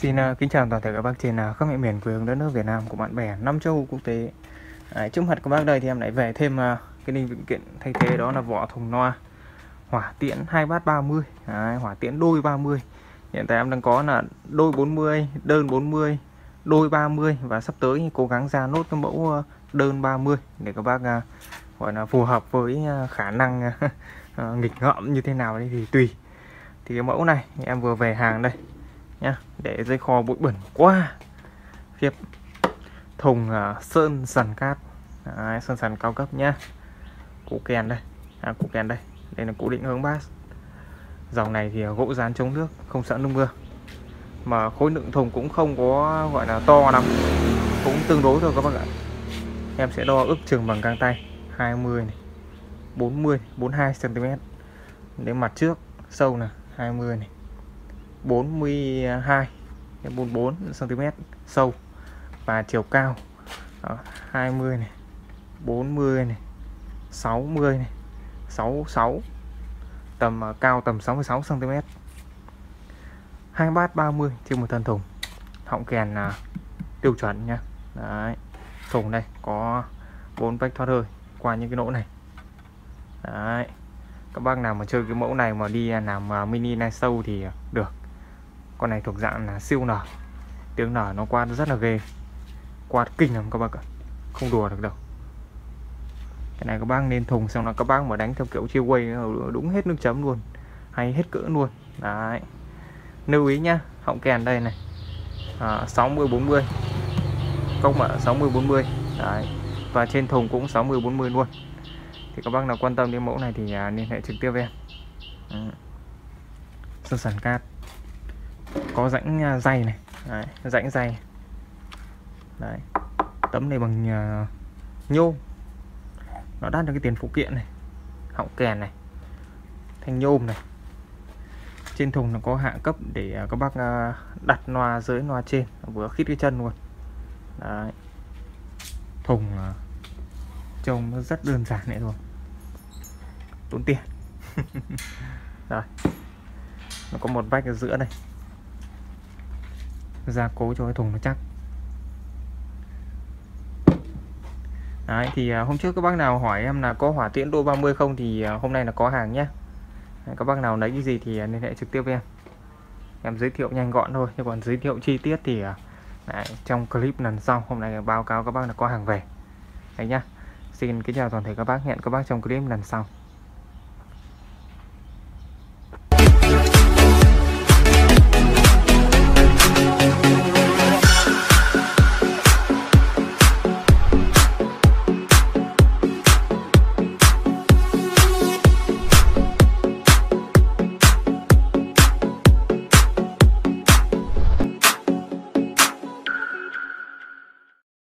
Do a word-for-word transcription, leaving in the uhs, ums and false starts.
Xin uh, kính chào toàn thể các bác trên uh, khắp mọi miền quê hương đất nước Việt Nam của bạn bè năm châu quốc tế. Đấy, trước mặt các bác đây thì em lại về thêm uh, cái linh kiện thay thế, đó là vỏ thùng loa hỏa tiễn hai bát ba mươi. Đấy, hỏa tiễn đôi ba mươi. Hiện tại em đang có là đôi bốn mươi, đơn bốn mươi, đôi ba mươi, và sắp tới cố gắng ra nốt cái mẫu uh, đơn ba mươi để các bác uh, gọi là phù hợp với uh, khả năng uh, uh, nghịch ngợm như thế nào đấy thì tùy. Thì cái mẫu này em vừa về hàng đây nhá, để dưới kho bụi bẩn quá khiếp. Thùng uh, sơn sàn cát. Đấy, sơn sàn cao cấp nhá. Củ kèn đây, à, củ kèn đây, đây là củ định hướng bass. Dòng này thì gỗ dán chống nước, không sợ nước mưa, mà khối lượng thùng cũng không có gọi là to lắm, cũng tương đối thôi các bác ạ. Em sẽ đo ước chừng bằng găng tay hai mươi này, bốn mươi, bốn mươi hai xăng ti mét. Đến mặt trước sâu là hai mươi này, bốn mươi hai đến bốn mươi bốn xăng ti mét sâu, và chiều cao đó, hai mươi này, bốn mươi này, sáu mươi này, sáu mươi sáu, tầm uh, cao tầm sáu mươi sáu xăng ti mét. Hai bát ba mươi trên một thân thùng. Họng kèn uh, tiêu chuẩn nha. Đấy. Thùng đây có bốn vách thoát hơi qua những cái lỗ này. Đấy. Các bác nào mà chơi cái mẫu này mà đi làm uh, mini night show thì uh, được. Con này thuộc dạng là siêu nở. Tiếng nở nó quát rất là ghê, quát kinh lắm các bác ạ, không đùa được đâu. Cái này các bác lên thùng xong là các bác mà đánh theo kiểu chiêu quay đúng hết nước chấm luôn, hay hết cỡ luôn. Đấy, lưu ý nhá, họng kèn đây này à, sáu mươi bốn mươi, công mở sáu mươi bốn mươi. Đấy, và trên thùng cũng sáu mươi bốn mươi luôn. Thì các bác nào quan tâm đến mẫu này thì à, liên hệ trực tiếp với em. Ừ. Sơn sàn cát, có rãnh dây này. Đấy, rãnh dây. Đấy, tấm này bằng uh, nhôm, nó đắt được cái tiền phụ kiện này. Họng kèn này, thanh nhôm này. Trên thùng nó có hạ cấp để uh, các bác uh, đặt loa dưới loa trên, vừa khít cái chân luôn. Đấy, thùng uh, trông nó rất đơn giản này thôi, tốn tiền. Rồi, nó có một vách ở giữa đây, gia cố cho cái thùng nó chắc. Đấy, thì uh, hôm trước các bác nào hỏi em là có hỏa tiễn đôi ba mươi không thì uh, hôm nay là có hàng nhé. Đấy, các bác nào lấy cái gì thì uh, liên hệ trực tiếp với em. Em giới thiệu nhanh gọn thôi, chứ còn giới thiệu chi tiết thì uh, đấy, trong clip lần sau. Hôm nay báo cáo các bác là có hàng về. Đấy nhá. Xin kính chào toàn thể các bác, hẹn các bác trong clip lần sau.